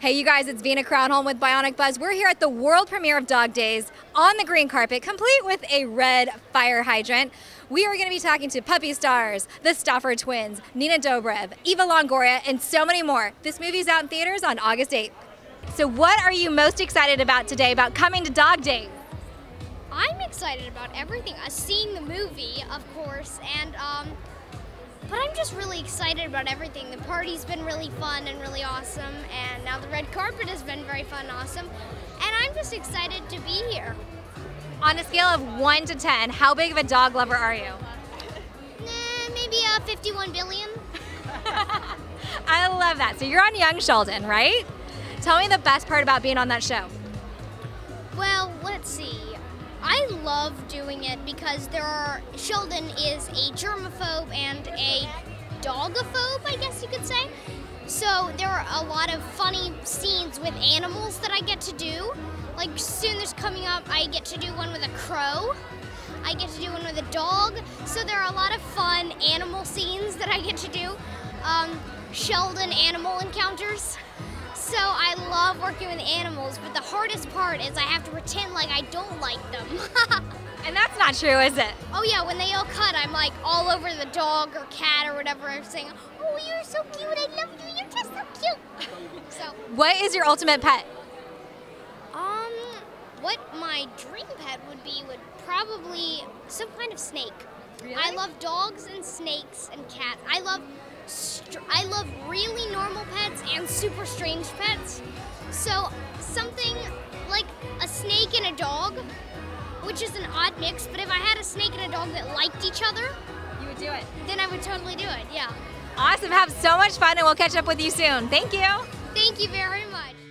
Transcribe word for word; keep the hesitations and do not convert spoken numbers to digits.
Hey you guys, it's Vina Crownholm with Bionic Buzz. We're here at the world premiere of Dog Days on the green carpet, complete with a red fire hydrant. We are going to be talking to puppy stars, the Stafford twins, Nina Dobrev, Eva Longoria, and so many more. This movie's out in theaters on August eighth. So what are you most excited about today about coming to Dog Days? I'm excited about everything. Uh, seeing the movie, of course, and um, but I'm just really excited about everything. The party's been really fun and really awesome, and now the red carpet has been very fun and awesome, and I'm just excited to be here. On a scale of one to ten, how big of a dog lover are you? Nah, maybe uh, fifty-one billion. I love that. So you're on Young Sheldon, right? Tell me the best part about being on that show. Well, let's see. I love doing it because there are, Sheldon is a germaphobe and a dogophobe, I guess you could say. So there are a lot of funny scenes with animals that I get to do. Like soon there's coming up, I get to do one with a crow. I get to do one with a dog. So there are a lot of fun animal scenes that I get to do. Um, Sheldon animal encounters. So I love working with animals, but the hardest part is I have to pretend like I don't like them. And that's not true, is it? Oh yeah, when they all cut, I'm like all over the dog or cat or whatever. I'm saying, oh, you're so cute, I love you, you're just so cute. So. What is your ultimate pet? Um, what my dream pet would be would probably some kind of snake. Really? I love dogs and snakes and cats. I love I love really normal pets and super strange pets. So something like a snake and a dog, which is an odd mix, but if I had a snake and a dog that liked each other, You would do it. then I would totally do it, yeah. Awesome. Have so much fun, and we'll catch up with you soon. Thank you. Thank you very much.